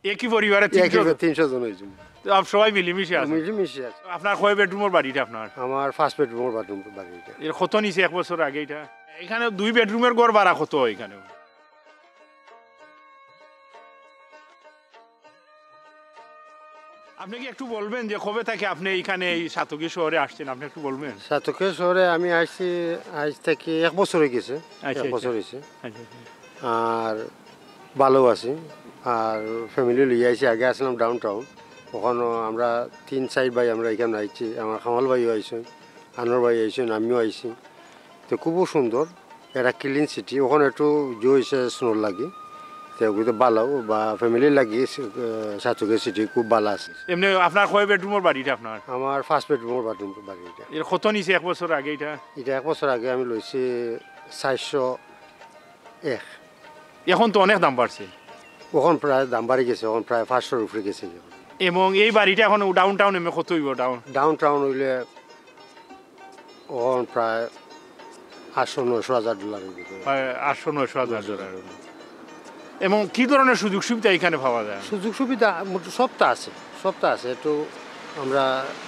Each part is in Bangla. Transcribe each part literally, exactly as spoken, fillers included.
একই পরিবারে তিনশো জন হয়েছে, সবাই মিলেমিশে আছে। মিলেমিশে আছে। আপনার কয় বেডরুমের বাড়িটা আপনার? আমার ফার্স্ট বেডরুমের বাথরুম বাড়িটা। এর কত নিছে এক বছর আগে এটা? এখানে দুই বেডরুমের ঘর ভাড়া কত এখানে? আপনি কি একটু বলবেন যে কবে থেকে আপনি এখানে এই সাতক্ষীরা শহরে আসছেন, আপনি একটু বলবেন? সাতক্ষীরা শহরে আমি আসছি আজ থেকে এক বছর হয়ে গেছে, এক বছর হয়েছে। আর ভালো আছি, আর ফ্যামিলি লিয়ে আইছি। আগে আসলাম ডাউন টাউন, ওখানে আমরা তিন চার ভাই আমরা এখানে আইছি। আমার কামাল ভাইও আইসেন, আনোর ভাই আইসেন, আমিও আইছি। তো খুবও সুন্দর, এটা ক্লিন সিটি। ওখানে একটু জো হয়েছে স্নোর লাগে, তো ভালো বা ফ্যামিলি লাগি সাতক্ষীরা সিটি খুব ভালো আছে। এমনি আপনার কয় বেডরুমের বাড়িটা আপনার? আমার ফার্স্ট বেডরুমের বাথরুম বাড়িটা। এর কত নিছে এক বছর আগে এটা? এটা এক বছর আগে আমি লইছি চারশো এক। এখন তো অনেক দাম বাড়ছে। ওখান প্রায় দাম বাড়ি গেছে, ওখান প্রায় পাঁচশোর উপরে গেছে। এবং এই বাড়িটা এখন ডাউন টাউন এমনি কত হইব? ডাউন ডাউন টাউন হইলে ওখান প্রায় আটশো নয়শো হাজার ডলার হইবে। আটশো নয়শো হাজার ডলার। এবং কি ধরনের সুযোগ সুবিধা এখানে পাওয়া যায়? সুযোগ সুবিধা সবটা আছে, সবটা আছে। একটু আমরা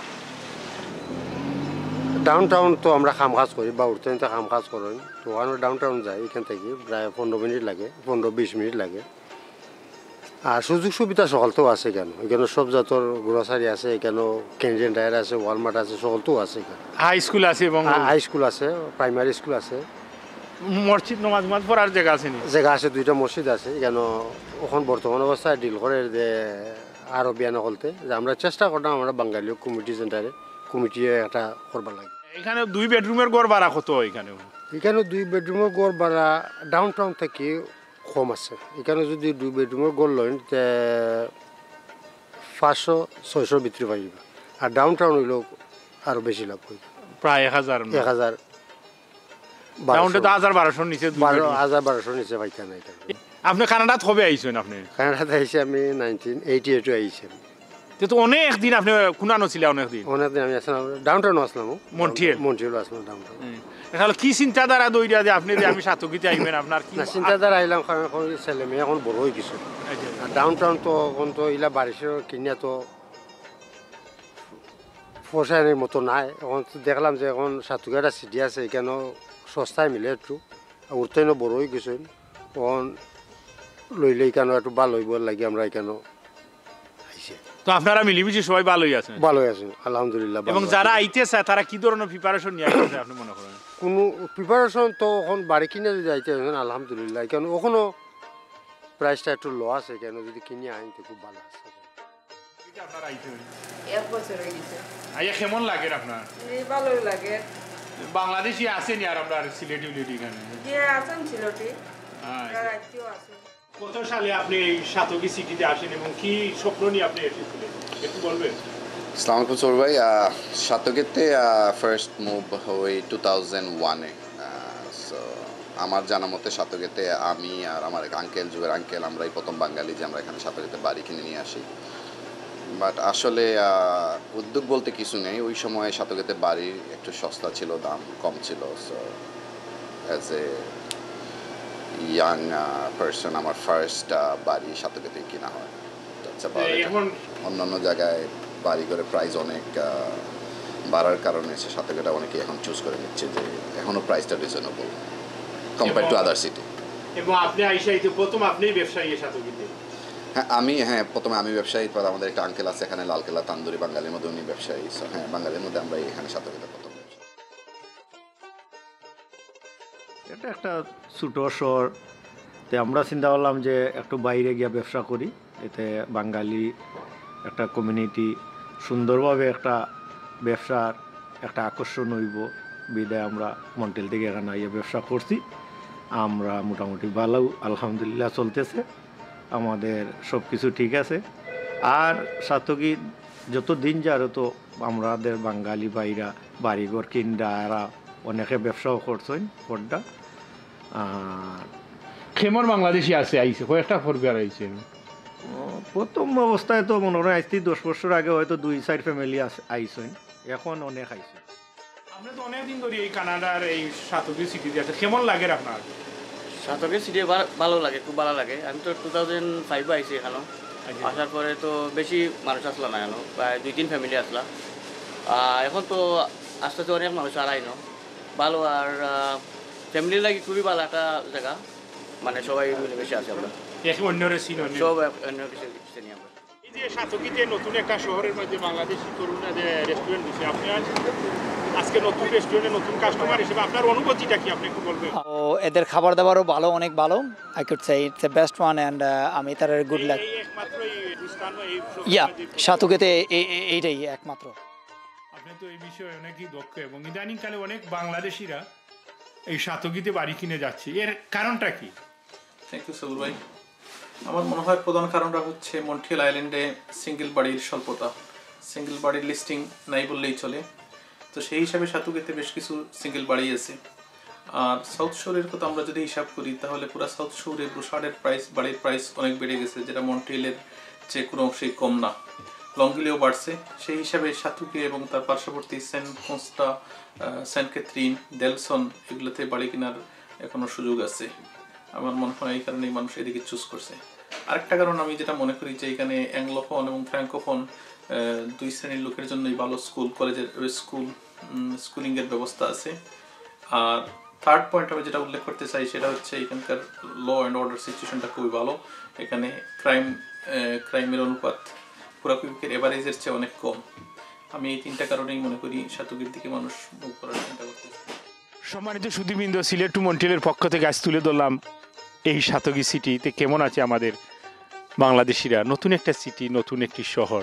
ডাউন টাউন তো আমরা কাম কাজ করি বা উঠতে নিতে কাম কাজ করেন, তো ওখানে ডাউন টাউন যাই। এখান থেকে প্রায় পনেরো মিনিট লাগে, পনেরো বিশ মিনিট লাগে। আর সুযোগ সুবিধা সকলতেও আছে কেন, এখানে সব জাতর গ্রোসারি আছে, এখানে ক্যান্টিন টায়ার আছে, ওয়ালমার্ট আছে, সকলতেও আছে এখানে। হাই স্কুল আছে এবং হাই স্কুল আছে, প্রাইমারি স্কুল আছে, মসজিদ নামাজ নামাজ পড়ার জায়গা আছে। জায়গা আছে, দুইটা মসজিদ আছে এখানে। ওখান বর্তমান অবস্থায় ডিল করে যে আরো বিয়া নকলতে যে আমরা চেষ্টা করতাম, আমরা বাঙালি কমিটি সেন্টারে কমিটি একটা করবার লাগে। এখানে দুই বেডরুমের ঘর ভাড়া কত এখানে? এখানে দুই বেডরুমের ঘর ভাড়া ডাউন টাউন থেকে কম আছে। এখানে যদি দুই বেডরুমের ঘর লইন তে পাঁচশো ছয়শোর ভিতরে পাইব, আর ডাউন টাউন হইলেও আরো বেশি লাভ হইব, প্রায় এক হাজার এক হাজার হাজার বারোশোর নিচে, বারো হাজার বারোশোর নিচে পাইতে না। আপনি কানাডাত কবে আইছেন? আপনি কানাডাতে আইসি আমি নাইনটিন এইটি এইটে আইসি। তো অনেক দিন আপনি কুনানো ছিল? অনেক দিন অনেক দিন আমি আসলাম, ডাউন টাউন আসলাম, মন্ট্রিয়াল মন্ট্রিয়াল আসলাম ডাউন টাউন। তাহলে কি চিন্তাধারা দইরা যে আপনি যে আমি সাতক্ষীরাতে আইবেন? আপনার কি চিন্তাধারা আইলাম, কারণ ছেলে মেয়ে এখন বড় হয়ে গেছে। আর ডাউন টাউন তো এখন তো ইলা বারিশের কিনিয়া তো পোষায়নের মতো নাই। এখন দেখলাম যে এখন সাতক্ষীরা সিটি আছে, এখানেও সস্তায় মিলে একটু, উঠতে বড় হয়ে গেছে। এখন লইলে এখানে একটু ভালো হইব লাগে, আমরা এখানেও আইসি। তো আপনারা মিলিমিশি সবাই ভালোই আছেন? ভালোই আছেন আলহামদুলিল্লাহ। এবং যারা আইতে চায় তারা কি ধরনের প্রিপারেশন নিয়ে আসছে আপনি মনে করেন? কোনো প্রিপারেশন তো এখন বাড়ি কিনে যদি আইতে আসেন আলহামদুলিল্লাহ, এখানে ওখানেও প্রাইসটা একটু লো আছে, কেন যদি কিনে আনতে খুব ভালো আছে। কেমন লাগে আপনার? ভালোই লাগে। বাংলাদেশি আছেন আর আপনার সিলেটি উলিটি এখানে? আছেন সিলেটি। কত সালে আপনি এই সাতক্ষীরা সিটিতে আসেন এবং কি স্বপ্ন নিয়ে আপনি এসেছিলেন একটু বলবেন? আসসালামু আলাইকুম সৌর ভাই। সাতক্ষীরাতে ফার্স্ট মুভ হই টু থাউজেন্ড ওয়ানে। সো আমার জানা মতে সাতক্ষীরাতে আমি আর আমার আঙ্কেল, যুগের আঙ্কেল, আমরাই প্রথম বাঙালি যে আমরা এখানে সাতক্ষীরাতে বাড়ি কিনে নিয়ে আসি। বাট আসলে উদ্যোগ বলতে কিছু নেই, ওই সময় সাতক্ষীরাতে বাড়ি একটু সস্তা ছিল, দাম কম ছিল। So as a young person আমার ফার্স্ট বাড়ি সাতক্ষীরাতে কিনা হয়। অন্যান্য জায়গায় বাড়ি করে প্রাইস অনেক বাড়ার কারণে সে সাতক্ষীরা অনেকে এখন চুজ করে নিচ্ছে যে এখনও প্রাইসটা reasonable compare to other city. এবং আপনি আইসাইতে প্রথম আপনিই ব্যবসায়ী সাতক্ষীরাতে? হ্যাঁ আমি হ্যাঁ প্রথমে আমি ব্যবসায়ী, পর আমাদের একটা আঙ্কেল আছে এখানে লালকেল্লা তান্দুরি, বাঙালির মধ্যে উনি ব্যবসায়ী। সো হ্যাঁ বাঙালির মধ্যে আমরা এখানে সাতক্ষীরাতে প্রথম ব্যবসা। এটা একটা ছোটো শহর, তো আমরা চিন্তা করলাম যে একটু বাইরে গিয়ে ব্যবসা করি, এতে বাঙালি একটা কমিউনিটি সুন্দরভাবে একটা ব্যবসার একটা আকর্ষণ হইব বিদায় আমরা মন্ট্রিয়াল থেকে এখানে আইয়া ব্যবসা করছি। আমরা মোটামুটি ভালো আলহামদুলিল্লাহ চলতেছে, আমাদের সব কিছু ঠিক আছে। আর সাতক্ষীরা যত দিন যায় তো আমাদের বাঙালি ভাইরা বাড়িঘর কিনডা এরা অনেকে ব্যবসাও করছেন পর্দা। আর কেমন বাংলাদেশি আছে আইসে কয়েকটা পরিবার আইসে? প্রথম অবস্থায় তো মনে হয় আসছি দশ বছর আগে হয়তো দুই চার ফ্যামিলি আইসেন, এখন অনেক আইসে। আপনি তো অনেকদিন ধরে এই কানাডার এই সাতক্ষীরা সিটিতে আছে, কেমন লাগে আপনার? সাতক্ষীরা সিটি ভালো লাগে, খুব ভালো লাগে। আমি তো টু থাউজেন্ড ফাইভে আইসি এখানে। আসার পরে তো বেশি মানুষ আসলো না কেন, প্রায় দুই তিন ফ্যামিলি আসলা। এখন তো আস্তে আস্তে অনেক মানুষ আর আইনো ভালো, আর ফ্যামিলির লাগে খুবই ভালো একটা জায়গা, মানে সবাই মিলেমিশে আছে আমরা, সব অন্য কিছু চিনি আমরা। এই যে সাতক্ষীতে নতুন একটা শহরের মধ্যে বাংলাদেশি তরুণরা যে রেস্টুরেন্ট দিচ্ছে, আপনি আজকে নতুন রেস্টুরেন্টে নতুন কাস্টমার হিসেবে আপনার অনুভূতিটা কি আপনি একটু বলবেন? ও এদের খাবার দাবারও ভালো, অনেক ভালো। I could say it's the best one and আমি তার গুড লাক। একমাত্র এই স্থান এই ইয়া সাতক্ষীতে এইটাই একমাত্র। আপনি তো এই বিষয়ে অনেকই দক্ষ এবং ইদানিংকালে অনেক বাংলাদেশিরা এই সাতক্ষীতে বাড়ি কিনে যাচ্ছে, এর কারণটা কি? থ্যাংক ইউ সবুর ভাই। আমার মনে হয় প্রধান কারণটা হচ্ছে মন্ট্রিয়াল আইল্যান্ডে সিঙ্গেল বাড়ির স্বল্পতা, সিঙ্গেল বাড়ির লিস্টিং নাই বললেই চলে। তো সেই হিসাবে সাতক্ষীতে বেশ কিছু সিঙ্গেল বাড়ি আছে। আর সাউথ শোরের কথা আমরা যদি হিসাব করি তাহলে পুরো সাউথ শোরে ব্রুশার্ডের প্রাইস, বাড়ির প্রাইস অনেক বেড়ে গেছে, যেটা মন্ট্রিয়ালের চেয়ে কোনো অংশেই কম না, লংগিলেও বাড়ছে। সেই হিসাবে সাতক্ষী এবং তার পার্শ্ববর্তী Saint Constant, Saint Catherine, Delson এগুলোতে বাড়ি কেনার এখনও সুযোগ আছে। আমার মনে হয় এই কারণেই মানুষ এদিকে চুজ করছে। আরেকটা কারণ আমি যেটা মনে করি যে এখানে অ্যাংলোফোন এবং ফ্র্যাঙ্কোফোন দুই শ্রেণীর লোকের জন্যই ভালো স্কুল, কলেজের স্কুল, স্কুলিংয়ের ব্যবস্থা আছে। আর থার্ড পয়েন্ট আমি যেটা উল্লেখ করতে চাই সেটা হচ্ছে এখানকার ল অ্যান্ড অর্ডার সিচুয়েশনটা খুবই ভালো। এখানে ক্রাইম ক্রাইমের অনুপাত পুরো কুইবেকের এভারেজের চেয়ে অনেক কম। আমি এই তিনটা কারণেই মনে করি সাতক্ষীর দিকে মানুষ মুভ করার চিন্তা করতে। সম্মানিত সুধীবৃন্দ, সিলেট টু মন্ট্রিয়ালের পক্ষ থেকে আজ তুলে ধরলাম এই সাতক্ষী সিটিতে কেমন আছে আমাদের বাংলাদেশিরা। নতুন একটা সিটি, নতুন একটি শহর।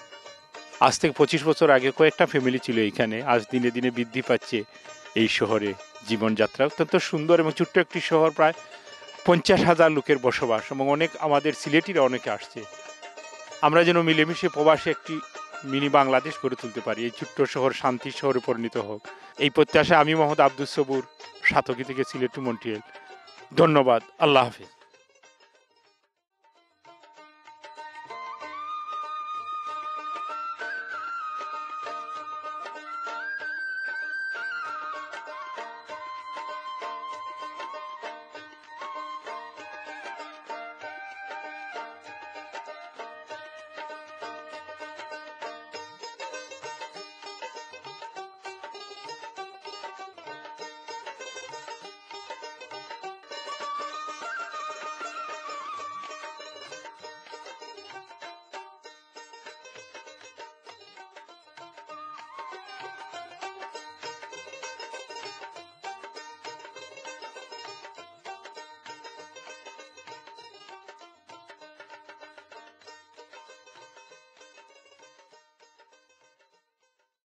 আজ থেকে পঁচিশ বছর আগে কয়েকটা ফ্যামিলি ছিল এইখানে, আজ দিনে দিনে বৃদ্ধি পাচ্ছে এই শহরে জীবনযাত্রা। অত্যন্ত সুন্দর এবং ছোট্ট একটি শহর, প্রায় পঞ্চাশ হাজার লোকের বসবাস এবং অনেক আমাদের সিলেটিরা অনেকে আসছে। আমরা যেন মিলেমিশে প্রবাসে একটি মিনি বাংলাদেশ গড়ে তুলতে পারি, এই ছোট্ট শহর শান্তির শহরে পরিণত হোক, এই প্রত্যাশা আমি মোহাম্মদ আব্দুল সবুর, সাতক্ষী থেকে সিলেট টু মন্ট্রিয়াল। ধন্যবাদ, আল্লাহ হাফিজ।